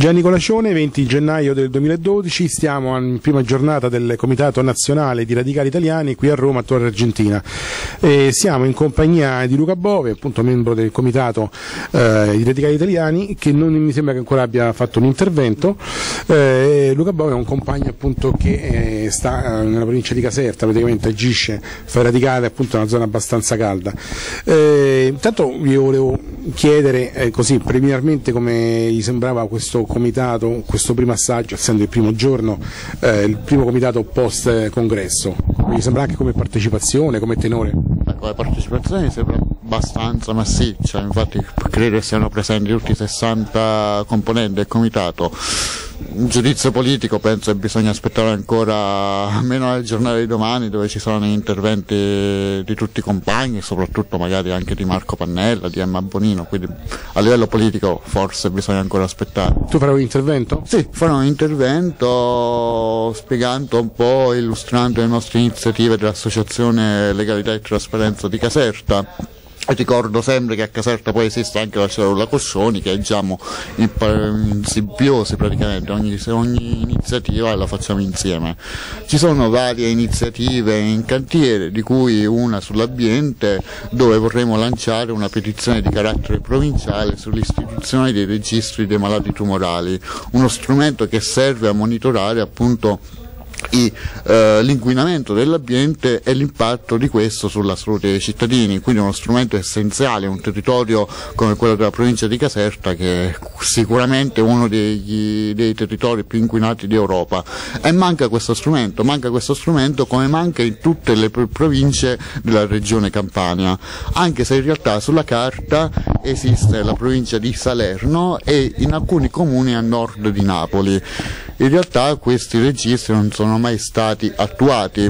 Gianni Colacione, 20 gennaio del 2012, stiamo in prima giornata del Comitato Nazionale di Radicali Italiani qui a Roma, a Torre Argentina. Siamo in compagnia di Luca Bove, appunto membro del Comitato di Radicali Italiani, che non mi sembra che ancora abbia fatto un intervento. Luca Bove è un compagno appunto che sta nella provincia di Caserta, praticamente agisce, fa radicale appunto in una zona abbastanza calda. Intanto vi volevo chiedere così preliminarmente come gli sembrava questo comitato, questo primo assaggio, essendo il primo giorno, il primo comitato post congresso. Mi sembra anche come partecipazione, come tenore? La partecipazione mi sembra abbastanza massiccia, infatti credo siano presenti tutti i 60 componenti del comitato. Un giudizio politico penso che bisogna aspettare ancora almeno la giornata di domani, dove ci saranno gli interventi di tutti i compagni, soprattutto magari anche di Marco Pannella, di Emma Bonino, quindi a livello politico forse bisogna ancora aspettare. Tu farai un intervento? Sì, farò un intervento spiegando un po', illustrando le nostre iniziative dell'Associazione Legalità e Trasparenza di Caserta. Ricordo sempre che a Caserta poi esiste anche la cellula Coscioni, che agiamo in simbiosi praticamente, ogni iniziativa la facciamo insieme. Ci sono varie iniziative in cantiere, di cui una sull'ambiente, dove vorremmo lanciare una petizione di carattere provinciale sull'istituzione dei registri dei malati tumorali, uno strumento che serve a monitorare appunto l'inquinamento dell'ambiente e l'impatto di questo sulla salute dei cittadini, quindi uno strumento essenziale, un territorio come quello della provincia di Caserta che è sicuramente uno dei territori più inquinati d'Europa, e manca questo strumento come manca in tutte le province della regione Campania, anche se in realtà sulla carta esiste la provincia di Salerno e in alcuni comuni a nord di Napoli. In realtà questi registri non sono mai stati attuati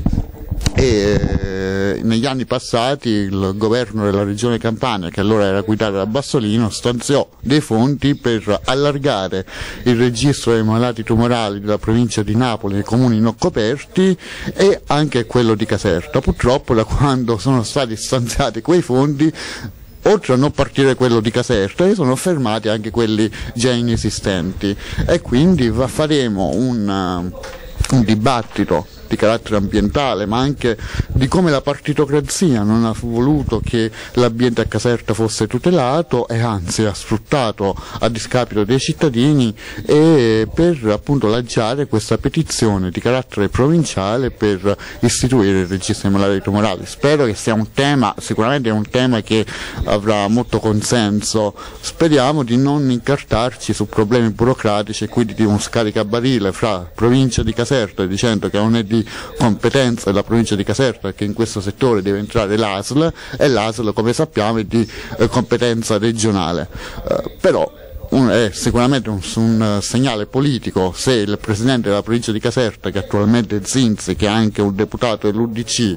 e negli anni passati il governo della regione Campania, che allora era guidato da Bassolino, stanziò dei fondi per allargare il registro dei malati tumorali della provincia di Napoli nei comuni non coperti e anche quello di Caserta. Purtroppo da quando sono stati stanziati quei fondi, oltre a non partire quello di Caserta, sono fermati anche quelli già inesistenti, e quindi faremo un dibattito di carattere ambientale, ma anche di come la partitocrazia non ha voluto che l'ambiente a Caserta fosse tutelato e anzi ha sfruttato a discapito dei cittadini, e per appunto lanciare questa petizione di carattere provinciale per istituire il registro dei malati tumorali. Spero che sia un tema, sicuramente è un tema che avrà molto consenso, speriamo di non incartarci su problemi burocratici e quindi di uno scaricabarile fra provincia di Caserta, dicendo che non è di competenza della provincia di Caserta, che in questo settore deve entrare l'ASL, e l'ASL, come sappiamo, è di competenza regionale. Però è sicuramente un segnale politico se il presidente della provincia di Caserta, che attualmente è Zinzi, che è anche un deputato dell'UDC,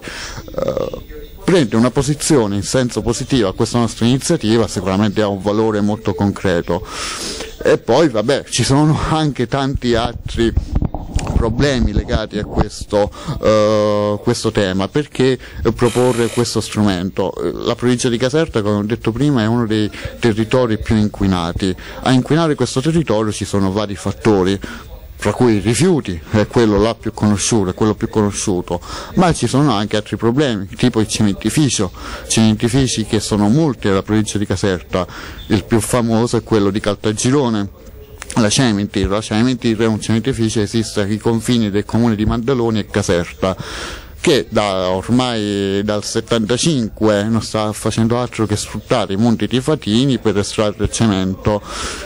prende una posizione in senso positivo a questa nostra iniziativa, sicuramente ha un valore molto concreto. E poi vabbè, ci sono anche tanti altri problemi legati a questo tema. Perché proporre questo strumento? La provincia di Caserta, come ho detto prima, è uno dei territori più inquinati. A inquinare questo territorio ci sono vari fattori, fra cui i rifiuti, è quello più conosciuto, ma ci sono anche altri problemi, tipo il cementifici che sono molti nella provincia di Caserta. Il più famoso è quello di Caltagirone. La Cementir è un cementificio che esiste ai confini del comune di Maddaloni e Caserta, che ormai dal 75 non sta facendo altro che sfruttare i monti Tifatini per estrarre il cemento,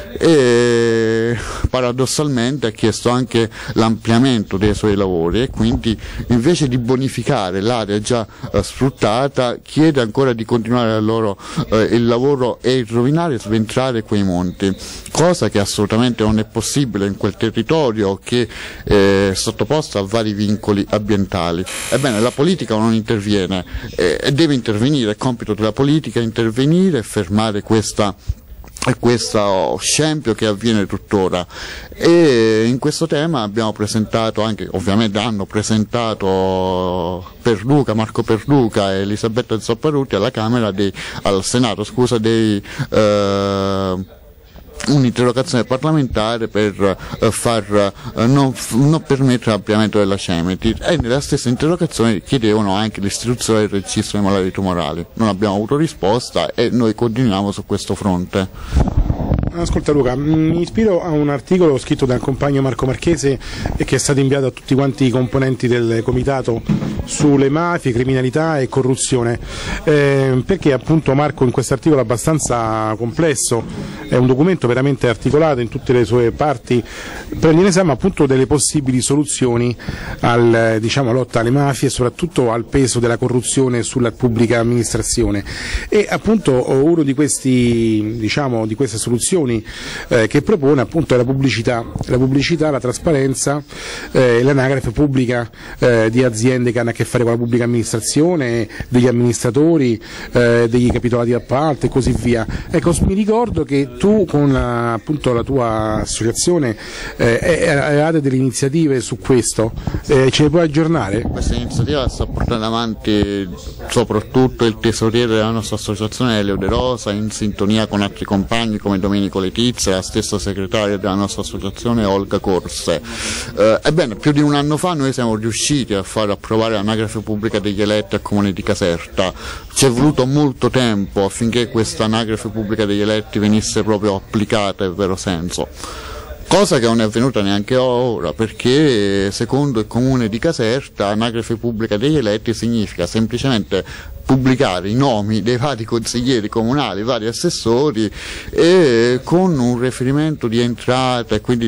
e paradossalmente ha chiesto anche l'ampliamento dei suoi lavori, e quindi invece di bonificare l'area già sfruttata chiede ancora di continuare il lavoro e rovinare e sventrare quei monti, cosa che assolutamente non è possibile in quel territorio che è sottoposto a vari vincoli ambientali. Ebbene, la politica non interviene, e deve intervenire, è compito della politica intervenire e fermare questo scempio che avviene tuttora. E in questo tema abbiamo presentato anche, ovviamente hanno presentato Marco Perduca e Elisabetta Zopparutti al Senato dei un'interrogazione parlamentare per non permettere l'ampliamento della Cementir, e nella stessa interrogazione chiedevano anche l'istituzione del registro dei malati tumorali. Non abbiamo avuto risposta e noi continuiamo su questo fronte. Ascolta Luca, mi ispiro a un articolo scritto dal compagno Marco Marchese e che è stato inviato a tutti quanti i componenti del comitato sulle mafie, criminalità e corruzione, perché appunto Marco in questo articolo abbastanza complesso, è un documento veramente articolato in tutte le sue parti, prende in esame appunto delle possibili soluzioni alla lotta alle mafie e soprattutto al peso della corruzione sulla pubblica amministrazione, e appunto uno di questi di queste soluzioni che propone appunto è la pubblicità, la trasparenza, l'anagrafe pubblica di aziende che hanno a che fare con la pubblica amministrazione, degli amministratori, degli capitolati d'appalto e così via. Ecco, mi ricordo che tu con appunto la tua associazione avevate delle iniziative su questo, ce le puoi aggiornare? Questa iniziativa sta portando avanti soprattutto il tesoriere della nostra associazione Elio De Rosa, in sintonia con altri compagni come Domenico Letizia, la stessa segretaria della nostra associazione Olga Corse. Ebbene, più di un anno fa noi siamo riusciti a far approvare l'anagrafe pubblica degli eletti al Comune di Caserta. Ci è voluto molto tempo affinché questa anagrafe pubblica degli eletti venisse proprio applicata in vero senso. Cosa che non è avvenuta neanche ora, perché secondo il Comune di Caserta anagrafe pubblica degli eletti significa semplicemente pubblicare i nomi dei vari consiglieri comunali, vari assessori, e con un riferimento di entrata e quindi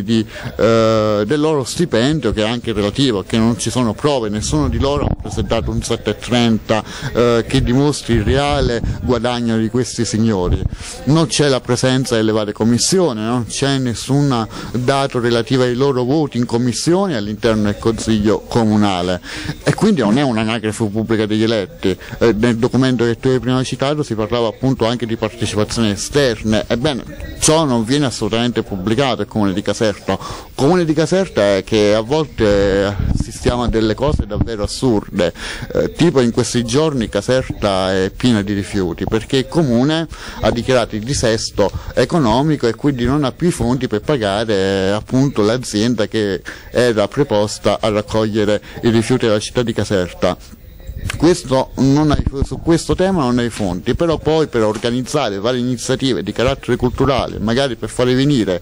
del loro stipendio, che è anche relativo, che non ci sono prove, nessuno di loro ha presentato un 730 che dimostri il reale guadagno di questi signori. Non c'è la presenza delle varie commissioni, non c'è nessun dato relativo ai loro voti in commissione all'interno del Consiglio comunale, e quindi non è un'anagrafe pubblica degli eletti. Nel documento che tu hai prima citato si parlava appunto anche di partecipazioni esterne. Ebbene, ciò non viene assolutamente pubblicato al Comune di Caserta. Comune di Caserta è che a volte assistiamo a delle cose davvero assurde, tipo in questi giorni Caserta è piena di rifiuti perché il Comune ha dichiarato il dissesto economico e quindi non ha più i fondi per pagare appunto l'azienda che era preposta a raccogliere i rifiuti della città di Caserta. Su questo tema non hai fondi, però poi per organizzare varie iniziative di carattere culturale, magari per fare venire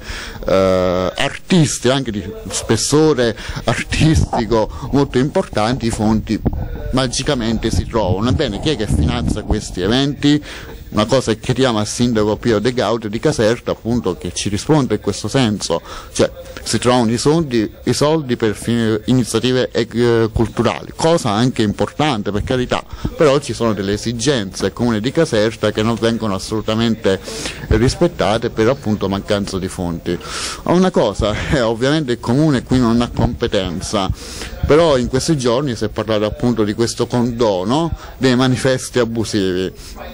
artisti anche di spessore artistico molto importanti, i fondi magicamente si trovano. Ebbene, chi è che finanzia questi eventi? Una cosa che chiediamo al sindaco Pio De Gaudio di Caserta, appunto, che ci risponde in questo senso, cioè si trovano i soldi per iniziative culturali, cosa anche importante per carità, però ci sono delle esigenze al Comune di Caserta che non vengono assolutamente rispettate per appunto mancanza di fondi. Una cosa ovviamente il Comune qui non ha competenza, però in questi giorni si è parlato appunto di questo condono dei manifesti abusivi.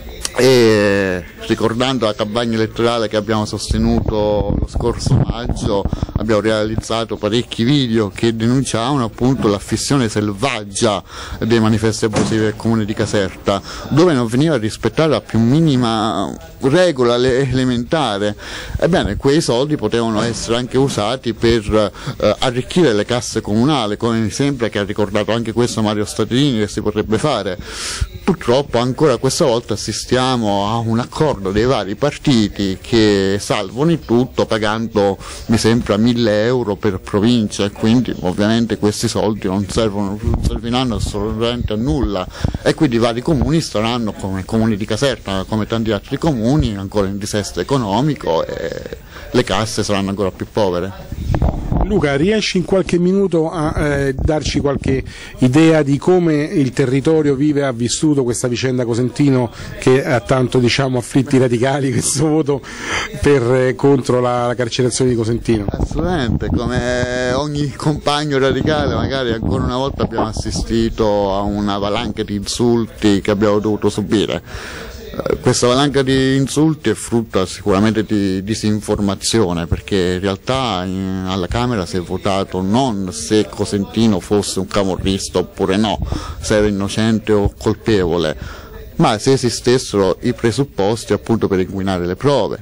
E ricordando la campagna elettorale che abbiamo sostenuto lo scorso maggio, abbiamo realizzato parecchi video che denunciavano appunto l'affissione selvaggia dei manifesti abusivi del Comune di Caserta, dove non veniva rispettata la più minima regola elementare. Ebbene, quei soldi potevano essere anche usati per arricchire le casse comunali, come mi sembra che ha ricordato anche questo Mario Statelini che si potrebbe fare. Purtroppo ancora questa volta assistiamo a un accordo dei vari partiti che salvano il tutto pagando, mi sembra, 1.000 euro per provincia, e quindi ovviamente questi soldi non serviranno assolutamente a nulla, e quindi i vari comuni staranno, come il Comune di Caserta, come tanti altri comuni, ancora in dissesto economico, e le casse saranno ancora più povere. Luca, riesci in qualche minuto a darci qualche idea di come il territorio ha vissuto questa vicenda Cosentino, che ha tanto afflitti radicali, questo voto contro la carcerazione di Cosentino? Assolutamente, come ogni compagno radicale magari ancora una volta abbiamo assistito a una valanga di insulti che abbiamo dovuto subire. Questa valanga di insulti è frutto sicuramente di disinformazione, perché in realtà alla Camera si è votato non se Cosentino fosse un camorrista oppure no, se era innocente o colpevole, ma se esistessero i presupposti appunto per inquinare le prove.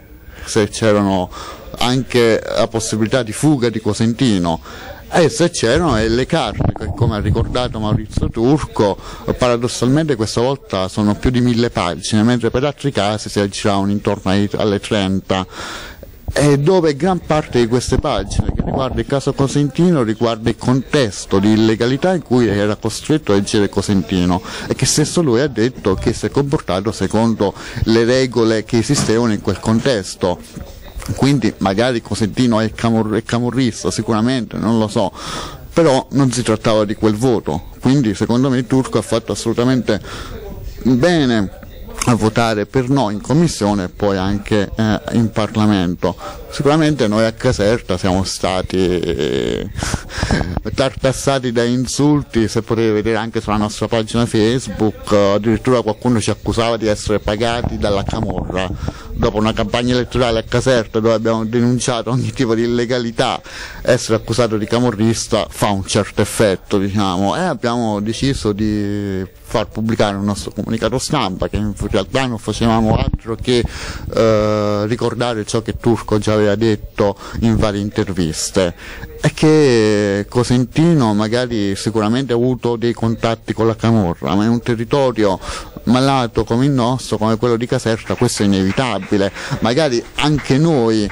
se c'erano anche la possibilità di fuga di Cosentino. E se c'erano le carte, che come ha ricordato Maurizio Turco, paradossalmente questa volta sono più di 1000 pagine, mentre per altri casi si aggiravano intorno alle 30. E dove gran parte di queste pagine che riguarda il caso Cosentino riguarda il contesto di illegalità in cui era costretto a agire Cosentino, e che stesso lui ha detto che si è comportato secondo le regole che esistevano in quel contesto. Quindi magari Cosentino è camorrista, sicuramente, non lo so, però non si trattava di quel voto, quindi secondo me Turco ha fatto assolutamente bene a votare per noi in commissione e poi anche in Parlamento. Sicuramente noi a Caserta siamo stati tartassati da insulti, se potete vedere anche sulla nostra pagina Facebook, addirittura qualcuno ci accusava di essere pagati dalla camorra. Dopo una campagna elettorale a Caserta dove abbiamo denunciato ogni tipo di illegalità, essere accusato di camorrista fa un certo effetto, diciamo, e abbiamo deciso di far pubblicare un nostro comunicato stampa, che in realtà non facevamo altro che ricordare ciò che Turco già aveva detto in varie interviste, e che Cosentino magari sicuramente ha avuto dei contatti con la camorra, ma è un territorio malato come il nostro, come quello di Caserta, questo è inevitabile. Magari anche noi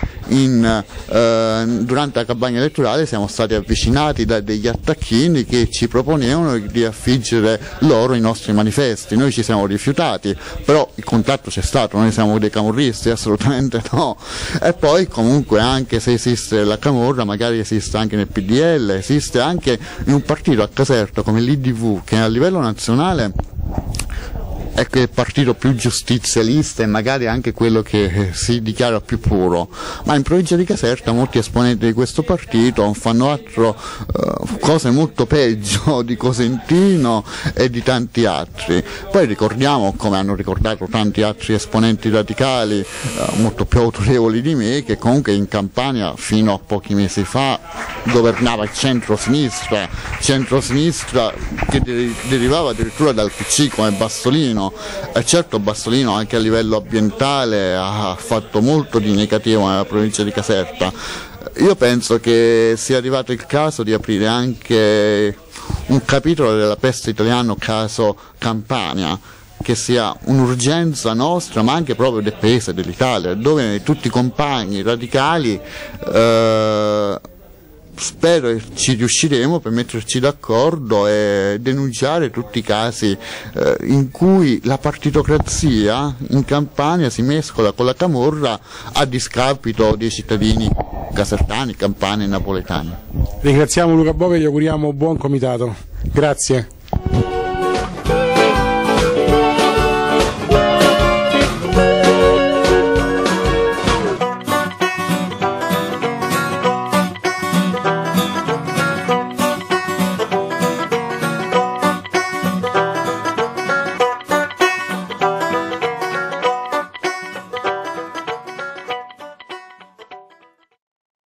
durante la campagna elettorale siamo stati avvicinati da degli attacchini che ci proponevano di affiggere loro i nostri manifesti, noi ci siamo rifiutati, però il contatto c'è stato, noi siamo dei camorristi? Assolutamente no. E poi comunque, anche se esiste la camorra, magari esiste anche nel PDL, esiste anche in un partito a Caserta come l'IDV, che a livello nazionale è il partito più giustizialista e magari anche quello che si dichiara più puro, ma in provincia di Caserta molti esponenti di questo partito fanno altro, cose molto peggio di Cosentino e di tanti altri. Poi ricordiamo, come hanno ricordato tanti altri esponenti radicali molto più autorevoli di me, che comunque in Campania fino a pochi mesi fa governava il centro-sinistra che derivava addirittura dal PC come Bassolino. E certo Bassolino anche a livello ambientale ha fatto molto di negativo nella provincia di Caserta. Io penso che sia arrivato il caso di aprire anche un capitolo della peste italiana caso Campania, che sia un'urgenza nostra ma anche proprio del paese, dell'Italia, dove tutti i compagni radicali spero ci riusciremo per metterci d'accordo e denunciare tutti i casi in cui la partitocrazia in Campania si mescola con la camorra a discapito dei cittadini casertani, campani e napoletani. Ringraziamo Luca Bove e gli auguriamo buon comitato. Grazie.